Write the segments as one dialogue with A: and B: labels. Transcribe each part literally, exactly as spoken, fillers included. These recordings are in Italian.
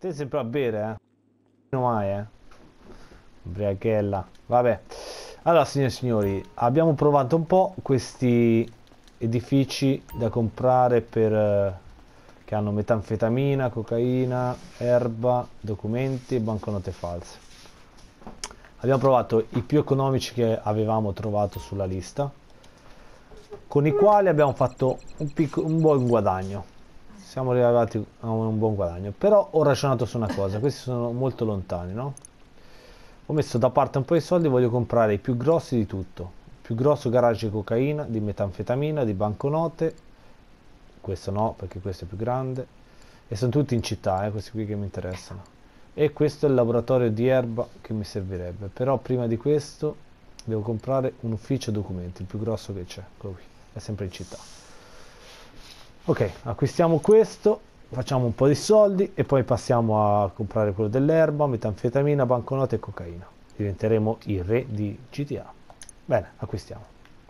A: Te sempre a bere, eh? Non mai, eh? Ubriachella. Vabbè. Allora, signore e signori, abbiamo provato un po' questi edifici da comprare per... eh, che hanno metanfetamina, cocaina, erba, documenti e banconote false. Abbiamo provato i più economici che avevamo trovato sulla lista, con i quali abbiamo fatto un, picco, un buon guadagno. Siamo arrivati a un buon guadagno, però ho ragionato su una cosa: questi sono molto lontani, no? Ho messo da parte un po' di soldi, voglio comprare i più grossi di tutto, il più grosso garage di cocaina, di metanfetamina, di banconote. Questo no, perché questo è più grande, e sono tutti in città, eh, questi qui che mi interessano. E questo è il laboratorio di erba che mi servirebbe, però prima di questo devo comprare un ufficio documenti, il più grosso che c'è, quello qui, è sempre in città. Ok, acquistiamo questo, facciamo un po' di soldi e poi passiamo a comprare quello dell'erba, metanfetamina, banconote e cocaina. Diventeremo i re di G T A. Bene, acquistiamo.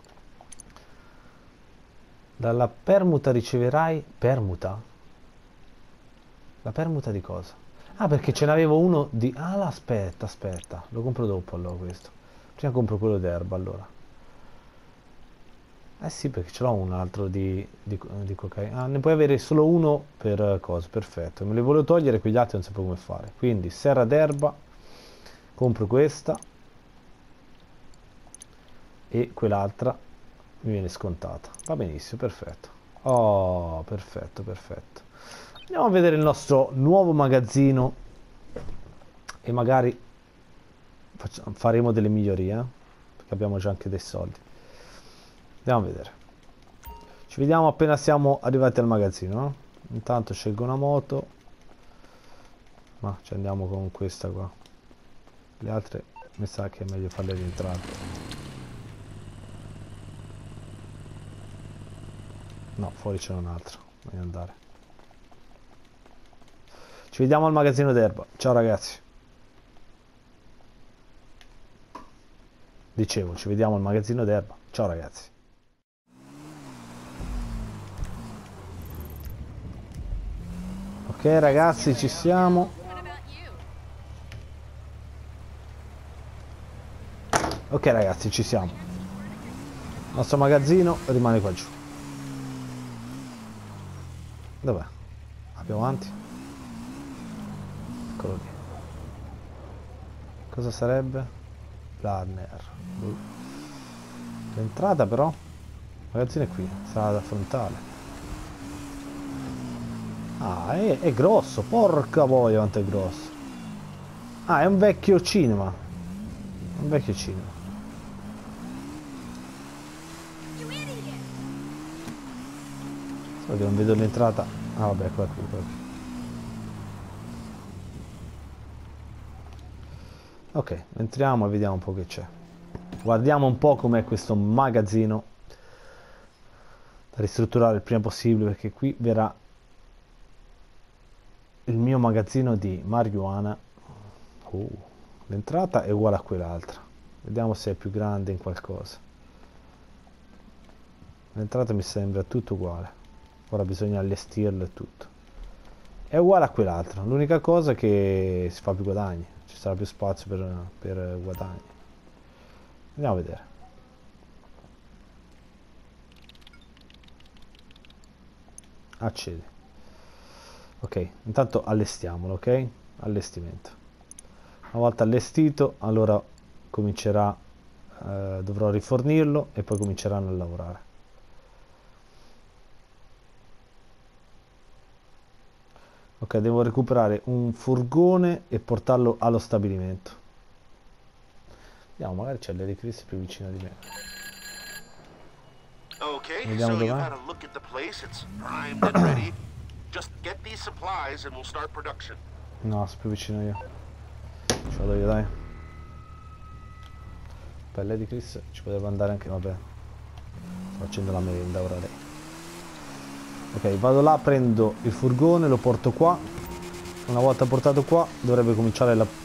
A: Dalla permuta riceverai... Permuta? La permuta di cosa? Ah, perché ce n'avevo uno di... Ah, aspetta, aspetta, lo compro dopo allora questo. Prima compro quello d'erba allora. Eh sì, perché ce l'ho un altro di, di, di cocaina. Ah, ne puoi avere solo uno per uh, cosa, perfetto. Me li volevo togliere, quegli altri non sapevo come fare. Quindi, serra d'erba, compro questa e quell'altra mi viene scontata. Va benissimo, perfetto. Oh, perfetto, perfetto. Andiamo a vedere il nostro nuovo magazzino e magari facciamo, faremo delle migliorie, eh? Perché abbiamo già anche dei soldi. Andiamo a vedere. Ci vediamo appena siamo arrivati al magazzino, no? Intanto scelgo una moto, ma ci andiamo con questa qua. Le altre mi sa che è meglio farle rientrare. No, fuori c'è un altro, voglio andare. Ci vediamo al magazzino d'erba. Ciao ragazzi. Dicevo, ci vediamo al magazzino d'erba. Ciao ragazzi. Ok ragazzi, ci siamo. Ok ragazzi, ci siamo. Il nostro magazzino rimane qua giù. Dov'è? Ah, più avanti. Eccolo lì. Cosa sarebbe? Planner. L'entrata però? Il magazzino è qui, sarà da frontale. Ah, è, è grosso, porca boia quanto è grosso. Ah, è un vecchio cinema. Un vecchio cinema. So che non vedo l'entrata. Ah vabbè, qua qui, qua qui. Ok, entriamo e vediamo un po' che c'è. Guardiamo un po' com'è questo magazzino. Da ristrutturare il prima possibile, perché qui verrà il mio magazzino di marijuana. Uh, l'entrata è uguale a quell'altra. Vediamo se è più grande in qualcosa. L'entrata mi sembra tutto uguale. Ora bisogna allestirlo e tutto. È uguale a quell'altra. L'unica cosa è che si fa più guadagni. Ci sarà più spazio per, per guadagni. Andiamo a vedere. Accedi. Ok, intanto allestiamolo, ok? Allestimento. Una volta allestito, allora comincerà, eh, dovrò rifornirlo e poi cominceranno a lavorare. Ok, devo recuperare un furgone e portarlo allo stabilimento. Vediamo, magari c'è Lady Chris più vicino di me.
B: Okay,
A: Vediamo
B: so you've
A: dov'è.
B: had a look at the place. It's primed and ready. Just get these supplies and we'll start production.
A: No, sono più vicino io. Ci vado io, dai. Per Lady Chris ci potrebbe andare anche, vabbè. Sto facendo la merenda ora lei. Ok, vado là, prendo il furgone, lo porto qua. Una volta portato qua dovrebbe cominciare la...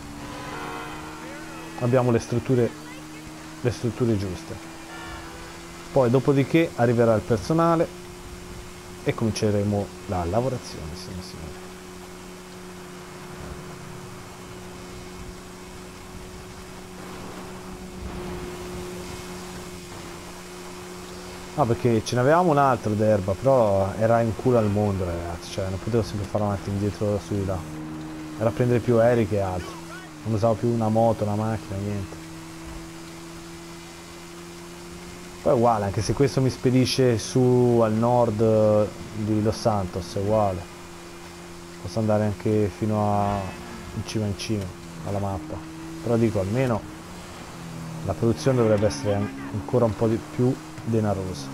A: Abbiamo le strutture, le strutture giuste. Poi dopodiché arriverà il personale e cominceremo la lavorazione, signori. No, perché ce n'avevamo un altro d'erba, però era in culo al mondo, ragazzi. Cioè, non potevo sempre fare avanti e indietro su di là. Era prendere più aerei che altro. Non usavo più una moto, una macchina, niente. Poi è uguale, anche se questo mi spedisce su al nord di Los Santos, è uguale. Posso andare anche fino a in cima in cima alla mappa. Però dico, almeno la produzione dovrebbe essere ancora un po' di più denarosa.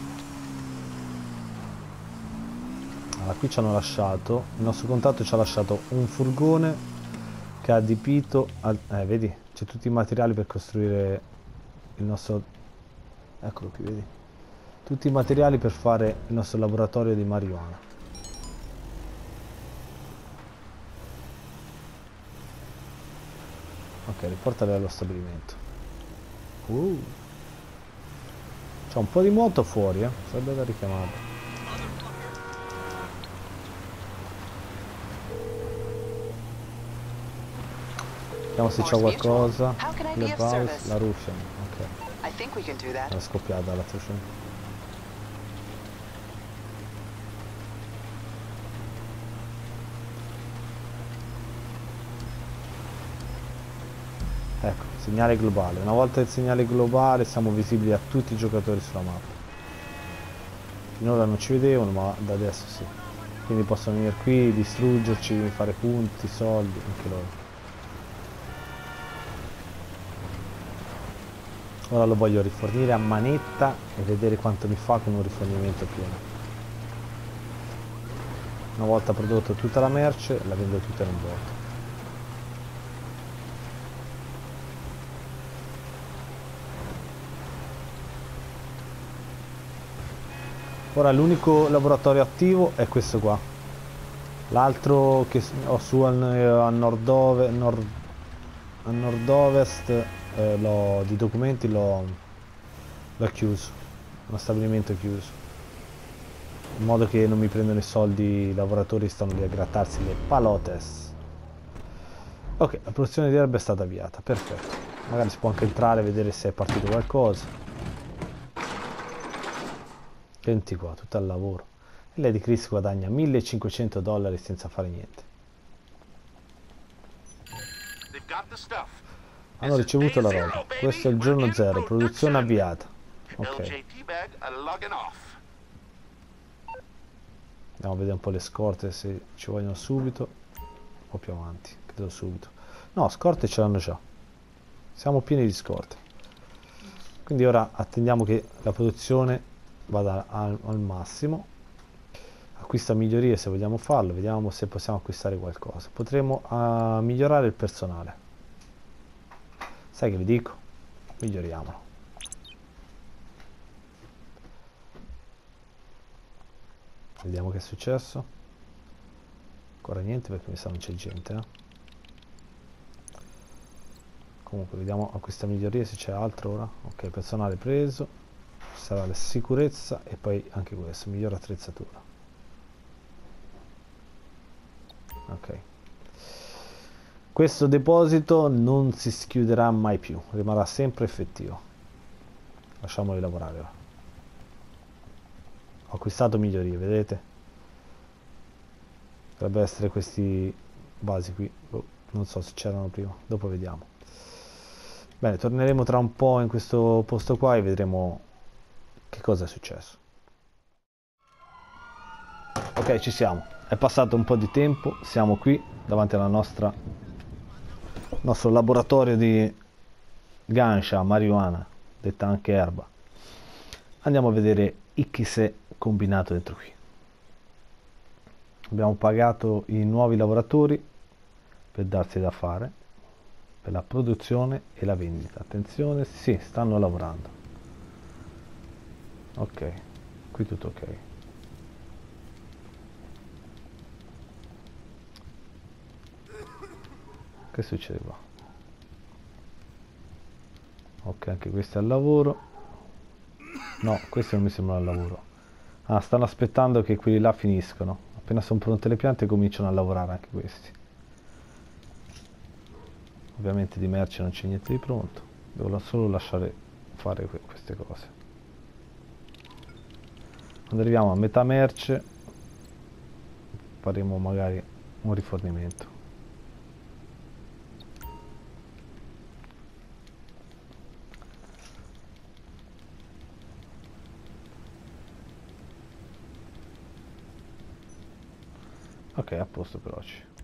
A: Allora, qui ci hanno lasciato, il nostro contatto ci ha lasciato un furgone che ha adibito, al, eh vedi, c'è tutti i materiali per costruire il nostro, eccolo qui, vedi, tutti i materiali per fare il nostro laboratorio di marijuana. Ok, riportali allo stabilimento. Uh. C'è un po' di moto fuori, eh, sarebbe da richiamarlo. Vediamo se c'è qualcosa. Clubhouse, la Russian, ok. È scoppiata la Russian. Ecco, segnale globale. Una volta il segnale globale siamo visibili a tutti i giocatori sulla mappa. Finora non ci vedevano, ma da adesso sì. Quindi possono venire qui, distruggerci, fare punti, soldi, anche loro. Ora lo voglio rifornire a manetta e vedere quanto mi fa con un rifornimento pieno. Una volta prodotto tutta la merce, la vendo tutta in un botto. Ora l'unico laboratorio attivo è questo qua. L'altro che ho su a nord-ovest, nord, a nord-ovest eh, di documenti l'ho chiuso. Uno stabilimento chiuso. In modo che non mi prendono i soldi i lavoratori, stanno lì a grattarsi le palotes. Ok, la produzione di erba è stata avviata, perfetto. Magari si può anche entrare e vedere se è partito qualcosa. Senti qua, tutto al lavoro. E Lady Chris guadagna millecinquecento dollari senza fare niente. Hanno ricevuto la roba. Questo è il giorno zero, produzione avviata. Ok. Andiamo a vedere un po' le scorte se ci vogliono subito. Un po' più avanti, credo subito. No, scorte ce l'hanno già. Siamo pieni di scorte. Quindi ora attendiamo che la produzione vada al, al massimo. Acquista migliorie se vogliamo farlo, vediamo se possiamo acquistare qualcosa. Potremo uh, migliorare il personale. Sai che vi dico? Miglioriamolo. Vediamo che è successo. Ancora niente perché mi sa non c'è gente, eh? Comunque vediamo acquista migliorie se c'è altro ora. Ok, personale preso. Sarà la sicurezza e poi anche questo, migliore attrezzatura. Ok. Questo deposito non si chiuderà mai più, rimarrà sempre effettivo. Lasciamoli lavorare ora. Ho acquistato migliorie, vedete? Dovrebbe essere questi basi qui. Oh, non so se c'erano prima, dopo vediamo. Bene, torneremo tra un po' in questo posto qua e vedremo che cosa è successo. Ok, ci siamo. È passato un po' di tempo, siamo qui davanti alla nostra nostro laboratorio di gancia, marijuana, detta anche erba. Andiamo a vedere chi si è combinato dentro qui. Abbiamo pagato i nuovi lavoratori per darsi da fare per la produzione e la vendita. Attenzione, sì, stanno lavorando. Ok, qui tutto ok. Che succede qua? Ok, anche questo è al lavoro. No, questo non mi sembra al lavoro. Ah, stanno aspettando che quelli là finiscono. Appena sono pronte le piante cominciano a lavorare anche questi. Ovviamente di merce non c'è niente di pronto. Devo solo lasciare fare queste cose. Quando arriviamo a metà merce faremo magari un rifornimento. Ok, a posto per oggi.